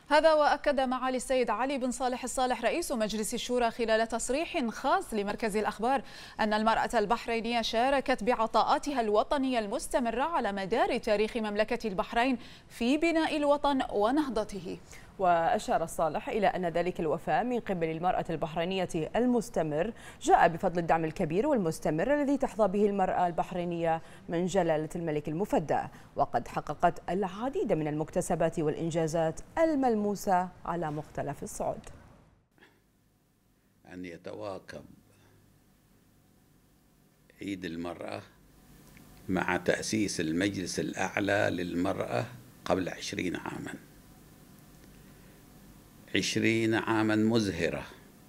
هذا وأكد معالي السيد علي بن صالح الصالح رئيس مجلس الشورى خلال تصريح خاص لمركز الأخبار أن المرأة البحرينية شاركت بعطاءاتها الوطنية المستمرة على مدار تاريخ مملكة البحرين في بناء الوطن ونهضته. وأشار الصالح إلى أن ذلك الوفاء من قبل المرأة البحرينية المستمر جاء بفضل الدعم الكبير والمستمر الذي تحظى به المرأة البحرينية من جلالة الملك المفدى، وقد حققت العديد من المكتسبات والإنجازات الملموسة على مختلف الصعود. أن يتواكب عيد المرأة مع تأسيس المجلس الأعلى للمرأة قبل 20 عاماً، 20 عاماً مزهرة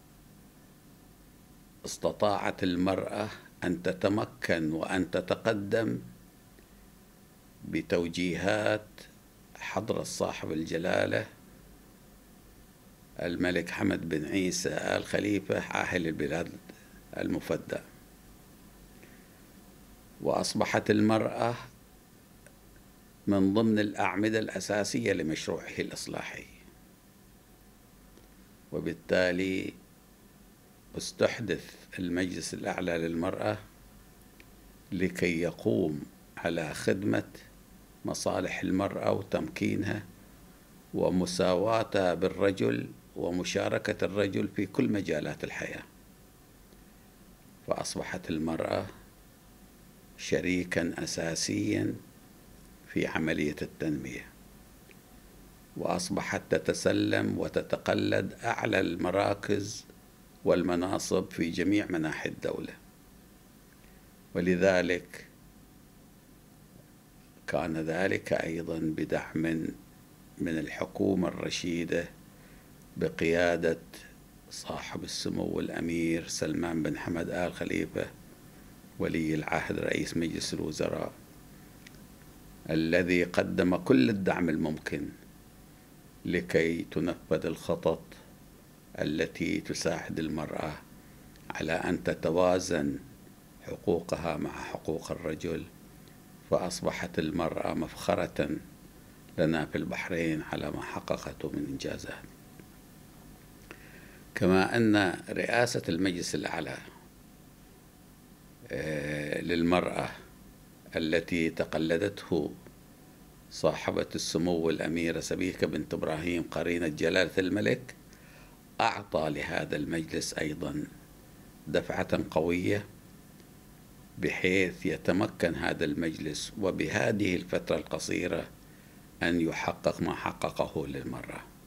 استطاعت المرأة أن تتمكن وأن تتقدم بتوجيهات حضرة صاحب الجلالة الملك حمد بن عيسى آل خليفة عاهل البلاد المفدى. وأصبحت المرأة من ضمن الأعمدة الأساسية لمشروعه الإصلاحي، وبالتالي استحدث المجلس الأعلى للمرأة لكي يقوم على خدمة مصالح المرأة وتمكينها ومساواتها بالرجل ومشاركة الرجل في كل مجالات الحياة. فأصبحت المرأة شريكاً أساسياً في عملية التنمية، وأصبحت تتسلم وتتقلد أعلى المراكز والمناصب في جميع مناحي الدولة. ولذلك كان ذلك أيضا بدعم من الحكومة الرشيدة بقيادة صاحب السمو الأمير سلمان بن حمد آل خليفة ولي العهد رئيس مجلس الوزراء، الذي قدم كل الدعم الممكن لكي تنفذ الخطط التي تساعد المرأة على أن تتوازن حقوقها مع حقوق الرجل. فأصبحت المرأة مفخرة لنا في البحرين على ما حققته من إنجازات. كما أن رئاسة المجلس الأعلى للمرأة التي تقلدته صاحبة السمو الأميرة سبيكة بنت إبراهيم قرينة جلالة الملك أعطى لهذا المجلس أيضا دفعة قوية، بحيث يتمكن هذا المجلس وبهذه الفترة القصيرة أن يحقق ما حققه للمرأة.